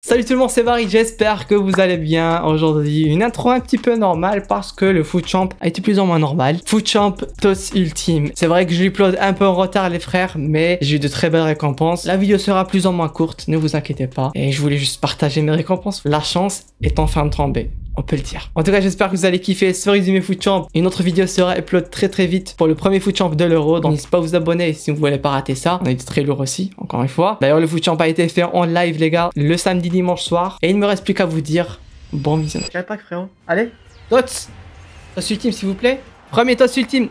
Salut tout le monde, c'est Barry, j'espère que vous allez bien. Aujourd'hui, une intro un petit peu normale parce que le Foot Champ a été plus ou moins normal. Foot Champ TOS Ultime. C'est vrai que je upload un peu en retard les frères, mais j'ai eu de très belles récompenses. La vidéo sera plus ou moins courte, ne vous inquiétez pas. Et je voulais juste partager mes récompenses. La chance est enfin de tomber. On peut le dire. En tout cas, j'espère que vous allez kiffer ce résumé Foot Champ. Une autre vidéo sera upload très vite pour le premier Foot Champ de l'Euro. Donc n'hésitez pas à vous abonner si vous voulez pas rater ça. On est très lourd aussi, encore une fois. D'ailleurs, le Foot Champ a été fait en live, les gars, le samedi, dimanche soir. Et il ne me reste plus qu'à vous dire bon visionnage. Quel pack, frérot. Allez, TOS. TOS Ultime, s'il vous plaît. Premier TOS Ultime.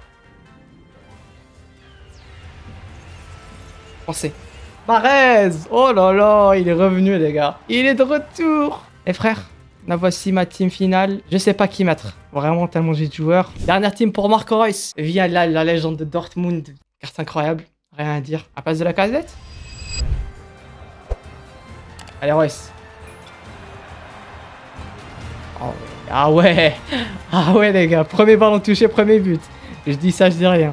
Pensez. Marez. Oh là là, il est revenu, les gars. Il est de retour. Les frères, la voici ma team finale. Je sais pas qui mettre. Vraiment tellement j'ai de joueurs. Dernière team pour Marco Reus. Via la légende de Dortmund. Carte incroyable. Rien à dire. À place de la casette. Allez Reus. Oh, ah ouais. Ah ouais les gars. Premier ballon touché, premier but. Je dis ça, je dis rien.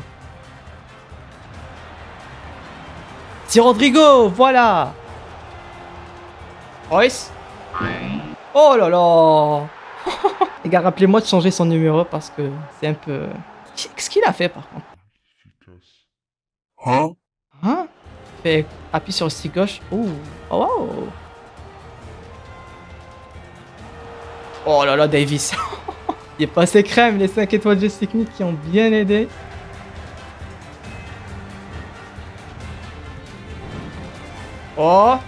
C'est Rodrigo. Voilà. Reus. Oh là là. Les gars, rappelez-moi de changer son numéro parce que c'est un peu... Qu'est-ce qu'il a fait par contre? Hein? Hein? Fait appuie sur le stick gauche. Ouh. Oh wow. Oh là là, Davis. Il est passé crème, les 5 étoiles de technique qui ont bien aidé. Oh.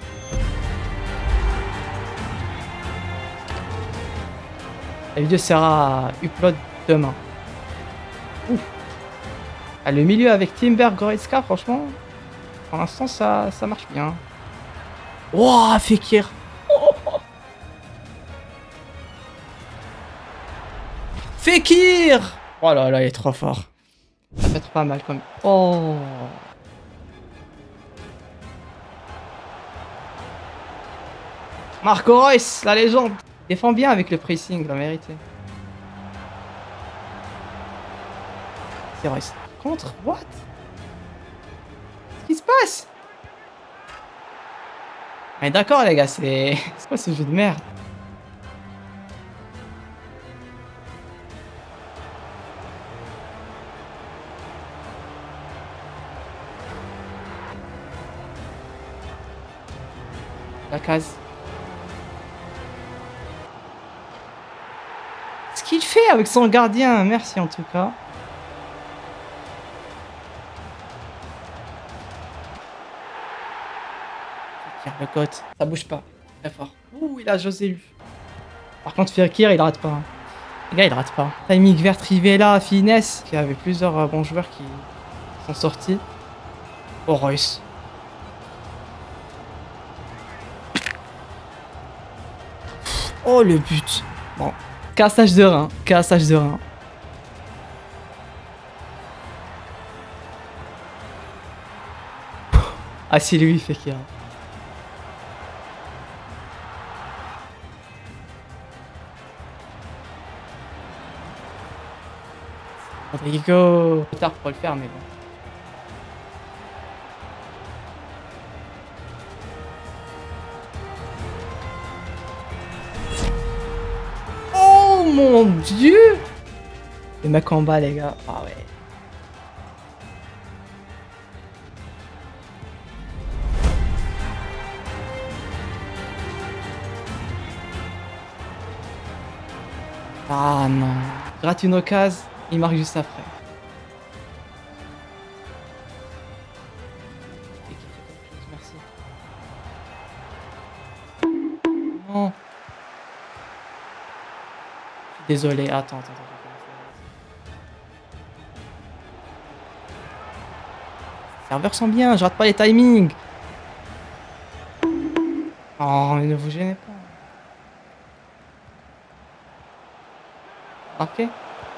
La vidéo sera upload demain. Ouf. Ah, le milieu avec Timber, Goretzka, franchement, pour l'instant, ça marche bien. Wow, Fekir. Oh. Fekir. Oh là là, il est trop fort. Ça peut être pas mal comme... Oh. Marco Reus, la légende. Défend bien avec le pressing, la vérité. C'est Reus. Contre? What? Qu'est-ce qui se passe? Mais d'accord les gars, c'est quoi ce jeu de merde? La case. Ce qu'il fait avec son gardien, merci en tout cas. Le cote, ça bouge pas, très fort. Ouh, il a José Lu. Par contre, Fekir, il rate pas. Hein. Les gars, il rate pas. Timing vert, Rivella, Finesse. Il y avait plusieurs bons joueurs qui sont sortis. Oh, Reus. Oh, le but. Bon. Cassage de rein. Cassage de rein. Ah, c'est lui, Fekir. Rodrigo. Trop tard pour le faire, mais bon. Oh mon dieu! Les mecs en bas, les gars. Ah ouais. Ah non. Je rate une occasion, il marque juste après. Merci. Non. Désolé, attends. Les serveurs sont bien, je rate pas les timings. Oh, ne vous gênez pas. Ok.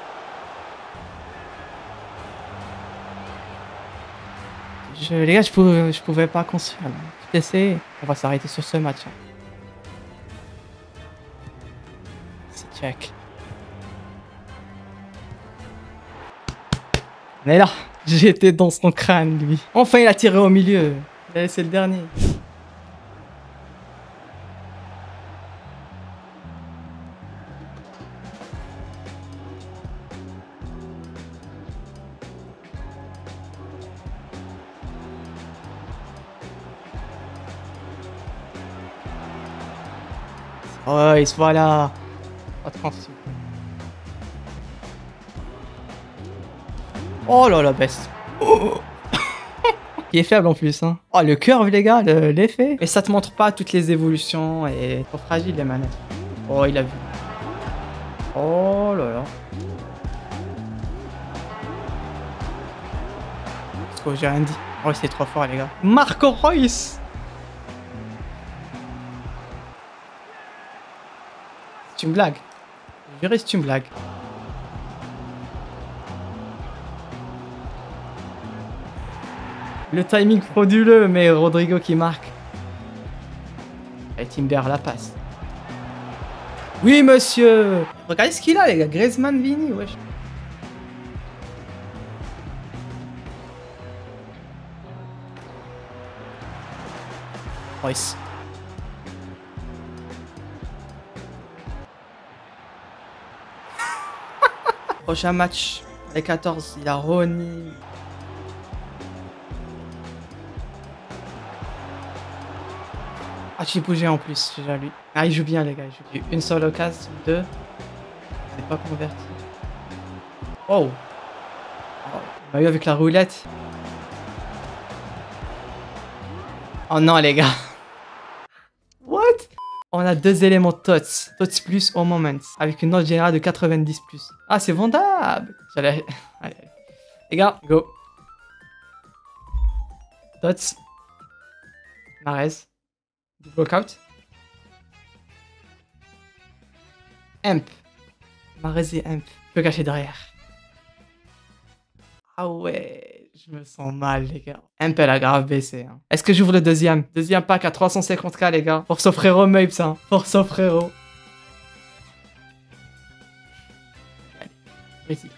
Les gars, je pouvais pas construire. Tout essayer. On va s'arrêter sur ce match. Hein. C'est check. On est là. J'étais dans son crâne, lui. Enfin, il a tiré au milieu. Il a laissé le dernier. Royce, voilà. Attention. Oh là la best. Oh. Il est faible en plus, hein. Oh, le curve, les gars, l'effet. Et ça te montre pas toutes les évolutions et trop fragile les manettes. Oh, il a vu. Oh là là. Parce que j'ai rien dit. Oh, c'est trop fort, les gars. Marco Reus. C'est une blague. Je dirais c'est une blague. Le timing frauduleux, mais Rodrigo qui marque. Et Timber la passe. Oui, monsieur. Regardez ce qu'il a, les gars. Griezmann, Vini, wesh. Royce. Prochain match, les 14, il a Ronny. Ah, j'ai bougé en plus, déjà lui. Ah, il joue bien, les gars. Il joue une seule occasion, deux. C'est pas converti. Oh. On a eu avec la roulette. Oh non, les gars. What? On a deux éléments TOTS. TOTS plus au moment. Avec une note générale de 90 plus. Ah, c'est vendable. Allez. Les gars, go. TOTS. Marez. Blockout. Amp. Marez et Amp. Je peux cacher derrière. Ah ouais, je me sens mal, les gars. Amp, elle a grave baissé. Hein. Est-ce que j'ouvre le deuxième? Deuxième pack à 350k, les gars. Force au frérot Mapes, hein. Force au frérot. Allez, vas-y.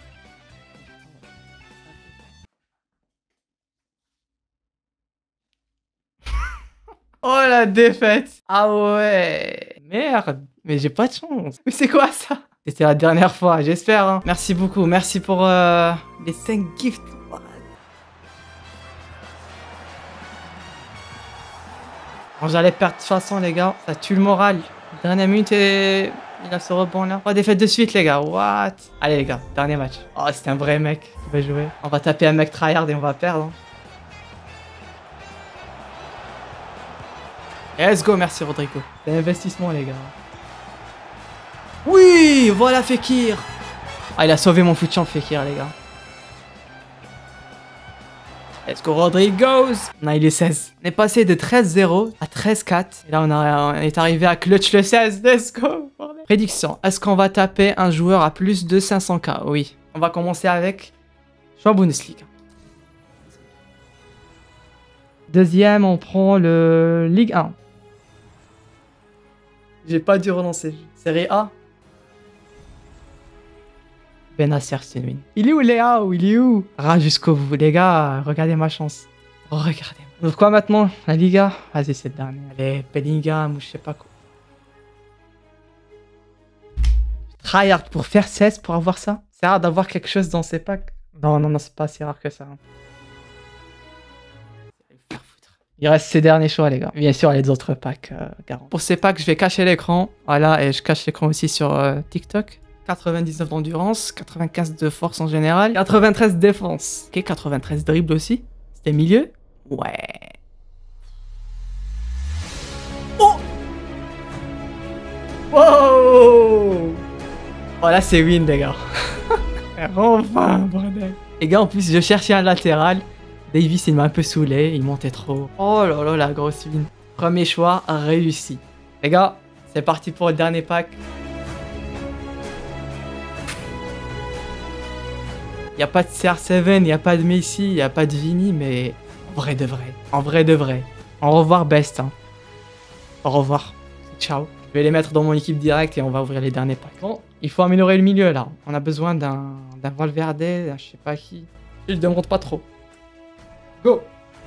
Oh la défaite. Ah ouais. Merde. Mais j'ai pas de chance. Mais c'est quoi ça? C'était la dernière fois, j'espère. Hein. Merci beaucoup. Merci pour les 5 gifts. Bon, j'allais perdre de toute façon, les gars. Ça tue le moral. Dernière minute et il a ce rebond là. Oh, défaite de suite, les gars. What? Allez, les gars. Dernier match. Oh, c'est un vrai mec qui va jouer. On va taper un mec tryhard et on va perdre. Hein. Let's go, merci Rodrigo. C'est un investissement, les gars. Oui, voilà Fekir. Ah, il a sauvé mon foot champ, Fekir, les gars. Let's go, Rodrigo. On a eu le 16. On est passé de 13-0 à 13-4. Et là, on est arrivé à clutch le 16. Let's go. Prédiction. Est-ce qu'on va taper un joueur à plus de 500k? Oui. On va commencer avec choix Bundesliga. Deuxième, on prend le Ligue 1. J'ai pas dû relancer. Série A. Benacer, c'est une win. Il est où Léa? Il est où? Ah, jusqu'au bout, les gars. Regardez ma chance. Regardez. Donc quoi maintenant? La Liga? Vas-y, c'est le dernier. Allez, Bellingham ou je sais pas quoi. Tryhard pour faire 16 pour avoir ça? C'est rare d'avoir quelque chose dans ces packs. Non, non, non, c'est pas si rare que ça. Il reste ces derniers choix, les gars. Bien sûr, les autres packs, garant. Pour ces packs, je vais cacher l'écran. Voilà, et je cache l'écran aussi sur TikTok. 99 d'endurance, 95 de force en général, 93 défense. Ok, 93 dribble aussi. C'était milieu. Ouais. Oh! Wow! Oh là, c'est win, les gars. Enfin, bordel. Les gars, en plus, je cherchais un latéral. Davis, il m'a un peu saoulé, il montait trop. Oh là là, la grosse win. Premier choix réussi. Les gars, c'est parti pour le dernier pack. Il n'y a pas de CR7, il n'y a pas de Messi, il n'y a pas de Vini, mais en vrai de vrai. En vrai de vrai. Au revoir, Best. Hein. Au revoir. Ciao. Je vais les mettre dans mon équipe directe et on va ouvrir les derniers packs. Bon, il faut améliorer le milieu là. On a besoin d'un Valverde, d'un je sais pas qui. Je ne demande pas trop. Go!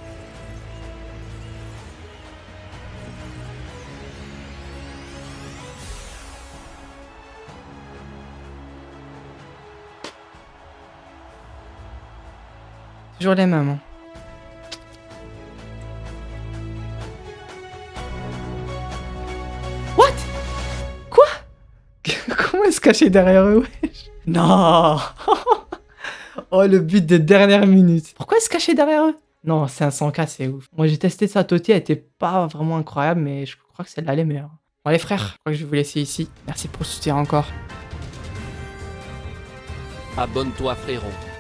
Toujours les mêmes. Hein. What? cacher derrière eux, wesh. Non. Oh, le but de dernière minute. Pourquoi se cacher derrière eux? Non, 500K, c'est ouf. Moi, j'ai testé sa Toti, elle était pas vraiment incroyable, mais je crois que celle-là, elle est meilleure. Bon, les frères, je crois que je vais vous laisser ici. Merci pour le soutien encore. Abonne-toi frérot.